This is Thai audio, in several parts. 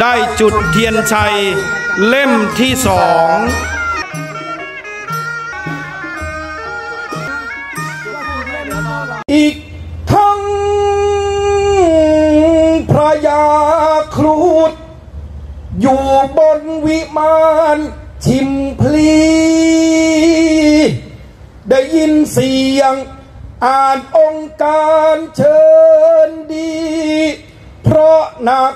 ได้จุดเทียนชัยเล่มที่2อีกทั้งพระยาครุฑอยู่บนวิมานชิมพลีได้ยินเสียงอ่านองค์การเชิญดีเพราะหนัก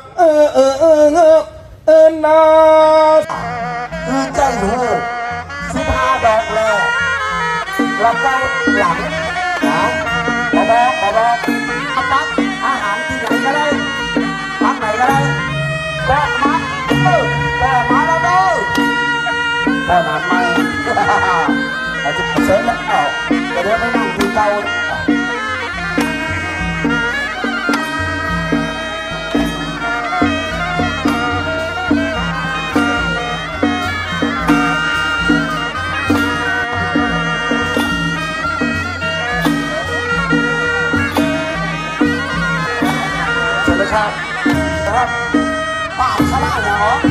นาคือใจหู15 ดอกเลยแล้วก็หลังนะขอบอกปักอาหารที่ไหนก็ได้ปักไหนก็ได้ก็มาแต่มาแล้วเด้อแต่มาไม่อาจจะเสร็จแล้วแต่เดี๋ยวไม่นั่งคุยเตาครับปากชนะเหรอ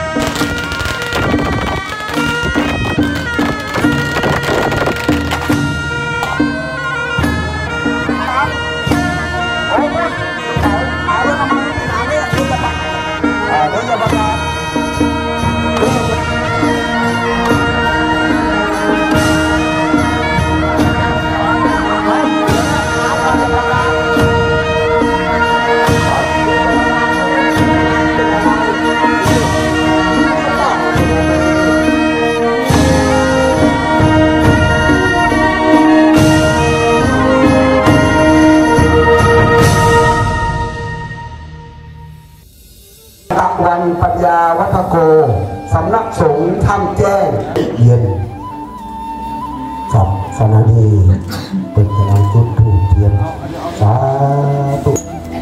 โอ้ยเอาเรื่องมาที่ไหนเนี่ยดูจะปักดูจะปักวันปัญญาวัฒโกสำนักสงฆ์ถ้ำแจ้งเย็นกับสนาดีเป็นกำลังจุดถูกเทียนสาธุ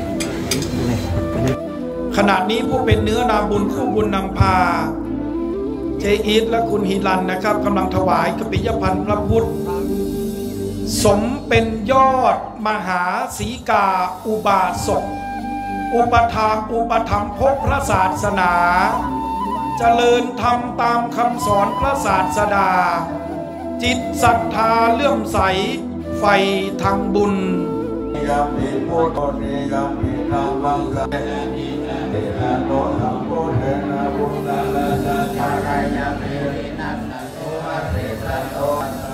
ขณะนี้ผู้เป็นเนื้อนาบุญคู่บุญนำพาเจอีทและคุณฮิรันนะครับกำลังถวายกปิยพันธ์พระพุทธสมเป็นยอดมหาสีกาอุบาสกอุปถมภกพระศาสนาเจริญธรรมตามคำสอนพระศาสดาจิตศรัทธาเลื่อมใสใฝ่ทางบุญยามิพุทโธนิยามินามังสะเตนะโนธัมโมเทนะบุญนาลาสัจจายามิรินัสโสอริสัตโต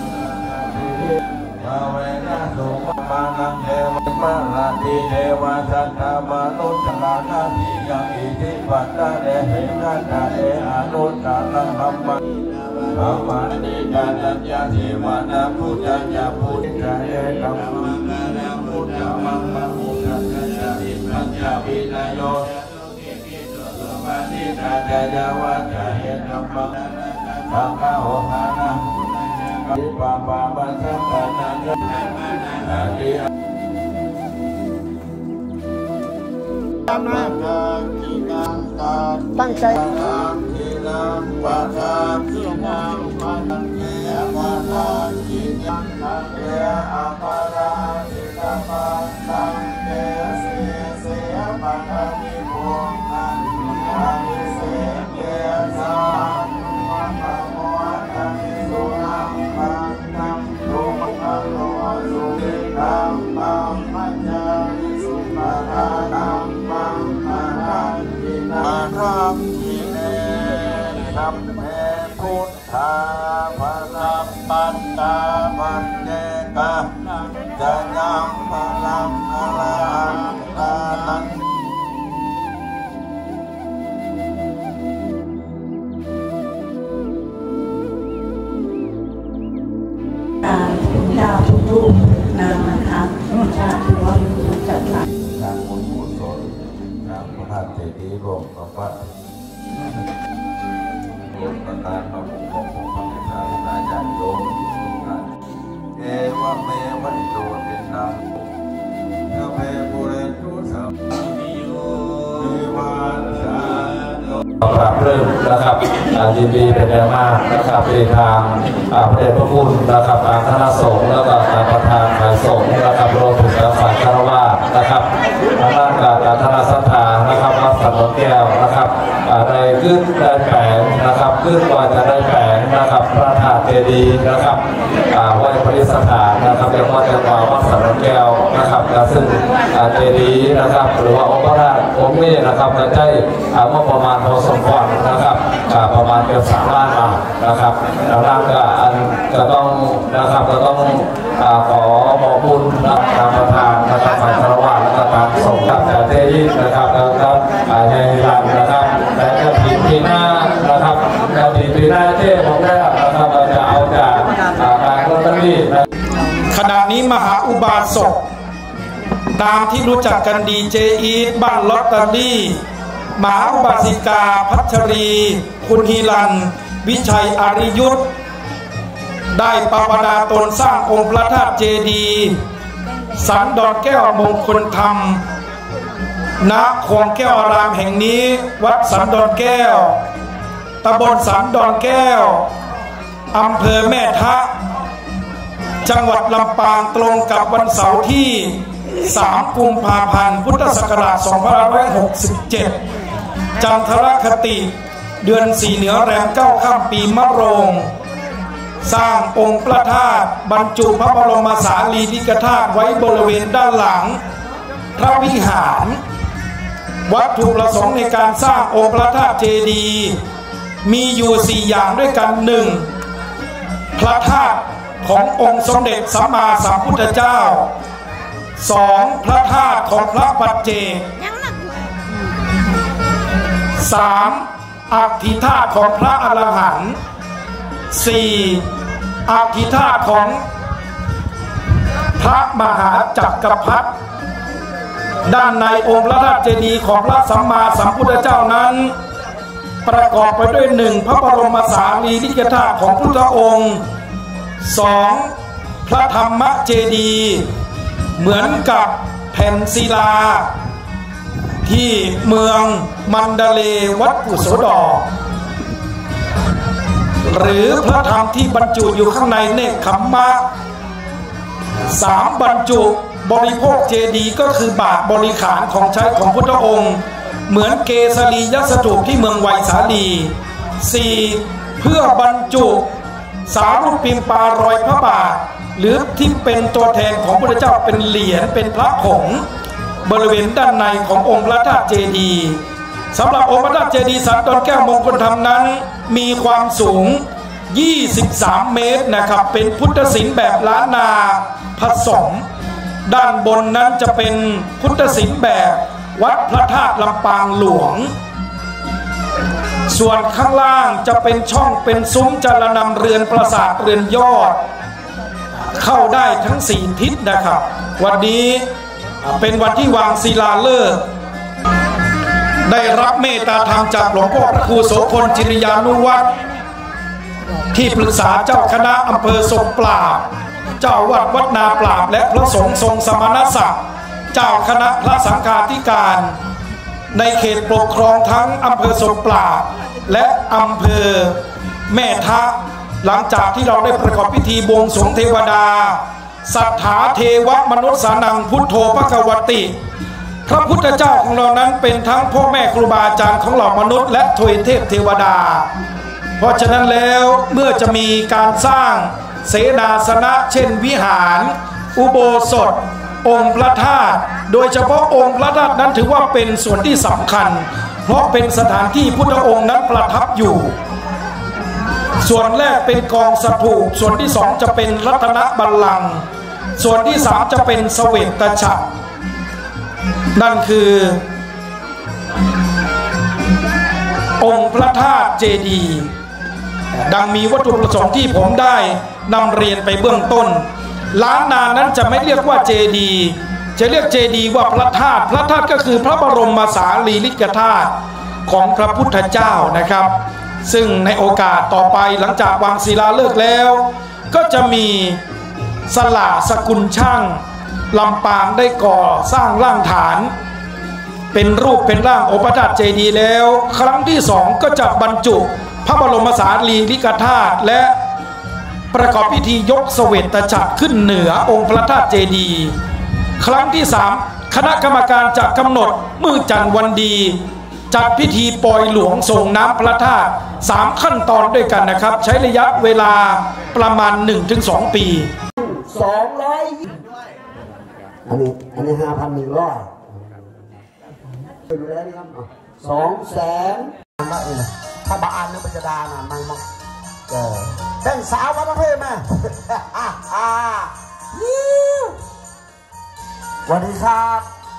ภาเวนะสุมานังเทวะมาราติเทวะสัตตมนุสลานาทิยังอิทิปัตตะเดหินัตเออนุตตะนังธัมมังธัมมันิกานัญญาเทวะนาพุทธัญญาพุทธะเอกัมมังกะนะพุทธะมังมะพุทธะญาติปัญญาวินโยสุปานิตาเดจวัฏะเอกัมมังสังฆะโหหานะวิปปะปัสสะนะนะติตั้งใจนับแม่พุทธาพลังปัญญาปัญเนกะจะยังพลังอรหันตานังดาวทุกรูปนามนะคะชาติว่าจัดสรรทางบุญกุศลทางพระธาตุเจดีย์รวมกับวัดรวมประการพระบุญของพระพุทธศาสนาญาติโยมทุกท่านเอวะเมวะนิโรตินังเอเวปุเรตุสัมปิโยวิวันสาปรับเริ่มนะครับยินดีเป็นอย่างมากนะครับเป็นทางพระเดชพระคุณนะครับทางคณะสงฆ์แล้วก็ทางประธานฝ่ายสงฆ์นะครับรวมถึงฝ่ายคารวะนะครับทางด้านการคณะศรัทธานะครับวัดสันนแก้วนะครับได้ขึ้นได้แปลงนะครับขึ้นก่อนจะได้แปลงนะครับพระธาตุเจดีย์นะครับไว้ประดิษฐานนะครับเรียกว่าจังหวัดวัดสันนแก้วนะครับซึ่งเจดีย์นะครับหรือว่าองค์พระธาตุองค์นี้นะครับจะได้งบประมาณพอสมควรนะครับประมาณเกือบ3 ล้านบาทนะครับแล้วร่างก็ต้องนะครับก็ต้องขอบุญทางประธานนะครับฝ่ายคารวะและก็ทางสงฆ์จากเทยีนะครับแล้วก็ในรันนะครับและกระถิ่นปีหน้านะครับกระถิ่นปีหน้าเจ้ของแรกนะครับเราจะเอาจากการลอตเตอรี่ขณะนี้มหาอุบาสกตามที่รู้จักกันดีเจอีทบ้านลอตเตอรี่มหาอุบาสิกาพัชรีคุณฮีรันวิชัยอาริยุทธได้ภาวนาตนสร้างองค์พระธาตุเจดีย์สันดอนแก้วมงคลธรรมณคลองแก้วอารามแห่งนี้วัดสันดอนแก้วตำบลสันดอนแก้วอำเภอแม่ทะจังหวัดลำปางตรงกับวันเสาร์ที่3 กุมภาพันธ์พุทธศักราช 2567 จันทรคติเดือน4 เหนือแรม 9 ค่ำปีมะโรงสร้างองค์พระธาตุบรรจุพระบรมสารีริกธาตุไว้บริเวณด้านหลังพระวิหารวัตถุประสงค์ในการสร้างองค์พระธาตุเจดีย์มีอยู่4 อย่างด้วยกัน 1. พระธาตุขององค์สมเด็จสัมมาสัมพุทธเจ้า 2. พระธาตุของพระปัจเจก 3. อัฐิธาตุของพระอรหันต์ 4. อัฐิธาตุของพระมหาจักรพรรดิด้านในองค์พระธาตุเจดีย์ของพระสัมมาสัมพุทธเจ้านั้นประกอบไปด้วย 1. พระบรมสารีริกธาตุของพุทธองค์ 2. พระธรรมเจดีย์เหมือนกับแผ่นศิลาที่เมืองมันดาเลวัดกุโสดอหรือพระธรรมที่บรรจุอยู่ข้างในเนกขัมมะ 3. บรรจุบริโภคเจดีย์ก็คือบาตรบริขารของใช้ของพุทธองค์เหมือนเกสรียสถูปที่เมืองไวสาลี 4. เพื่อบรรจุสารูปปิมปารอยพระบาทหรือที่เป็นตัวแทนของพระพุทธเจ้าเป็นเหรียญเป็นพระผงบริเวณด้านในขององค์พระธาตุเจดีย์สำหรับองค์พระธาตุเจดีย์สันดอนแก้วมงคลธรรมนั้นมีความสูง23 เมตรนะครับเป็นพุทธศิลป์แบบล้านนาผสมด้านบนนั้นจะเป็นพุทธศิลป์แบบวัดพระธาตุลำปางหลวงส่วนข้างล่างจะเป็นช่องเป็นซุ้มจารนำเรือนปราสาทเรือนยอดเข้าได้ทั้ง4 ทิศนะครับวันนี้เป็นวันที่วางศิลาฤกษ์ได้รับเมตตาธรรมจากหลวงพ่อพระครูโสพลจิริยานุวัฒน์ที่ปรึกษาเจ้าคณะอำเภอทรงปราบเจ้าวัดวัดนาปราบและพระสงฆ์ทรงสมณศักดิ์เจ้าคณะพระสังฆาธิการในเขตปกครองทั้งอำเภอทรงปราบและอำเภอแม่ทะหลังจากที่เราได้ประกอบพิธีบวงสรวงเทวดาสัทธาเทวมนุษย์สานังพุทโธภควติพระพุทธเจ้าของเรานั้นเป็นทั้งพ่อแม่ครูบาอาจารย์ของเหล่ามนุษย์และทวยเทพเทวดาเพราะฉะนั้นแล้วเมื่อจะมีการสร้างเสนาสนะเช่นวิหารอุโบสถองค์พระธาตุโดยเฉพาะองค์พระธาตุนั้นถือว่าเป็นส่วนที่สำคัญเพราะเป็นสถานที่พุทธองค์นั้นประทับอยู่ส่วนแรกเป็นกองสถูปส่วนที่ 2จะเป็นรัตนบัลลังก์ส่วนที่ 3จะเป็นเสวตฉัตรนั่นคือองค์พระธาตุเจดีย์ดังมีวัตถุประสงค์ที่ผมได้นำเรียนไปเบื้องต้นล้านนานั้นจะไม่เรียกว่าเจดีย์จะเรียกเจดีย์ว่าพระธาตุพระธาตุก็คือพระบรมสารีริกธาตุของพระพุทธเจ้านะครับซึ่งในโอกาสต่อไปหลังจากวางศิลาฤกษ์แล้วก็จะมีสลาสกุลช่างลำปางได้ก่อสร้างร่างฐานเป็นรูปเป็นร่างองค์พระธาตุเจดีย์แล้วครั้งที่ 2ก็จะบรรจุพระบรมสารีริกธาตุและประกอบพิธียกเสวตฉัตรขึ้นเหนือองค์พระธาตุเจดีย์ครั้งที่ 3 คณะกรรมการจะกำหนดมื้อจันทร์วันดีจัดพิธีปล่อยหลวงส่งน้ำพระธาตุ3ขั้นตอนด้วยกันนะครับใช้ระยะเวลาประมาณ 1-2 ปี 200อันนี้5,100ไปดูแลนี่ครับ200,000ละเองถ้าบ้านนึกมันจะดานะมันมั้งแต่งสาววันละเพื่อนแม่สวัสดีครับ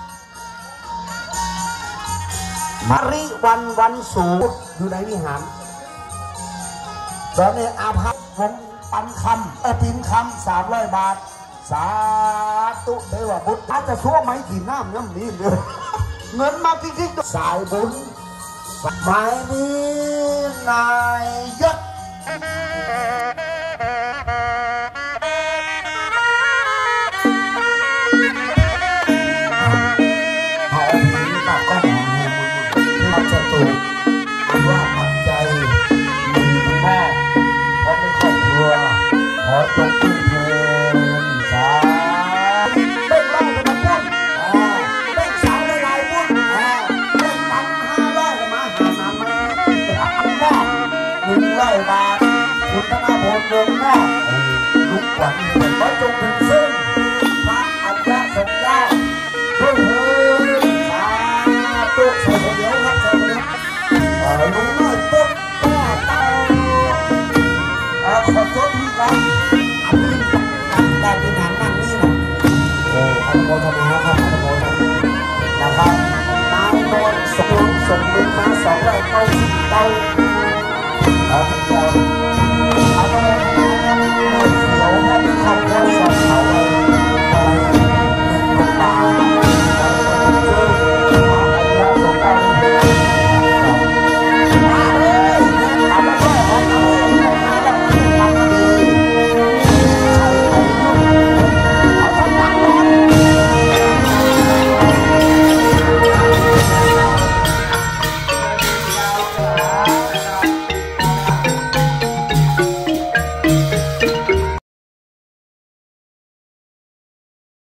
มาริวันสูงอยู่ในวิหารตอนนี้อาภัพผมปันคำปินคำ300 บาทสาธุเทวบุตรอาจจะชั่วไหมกี่น้ำนี้เลยเงินมาจริงๆสายบุญหมายนี้นายยศว่าปัจจัยมีคุณแม่พร้อมในครอบครัวขอจงขึ้นเทินสาเล่นล่าเป็นบุญเล่นสาวในลายบุญเล่นตัน500กันมาหาน้ำมา100 บาทคุณธนาพลวงนอกลุกหวังขอจงเป็นเสื้อ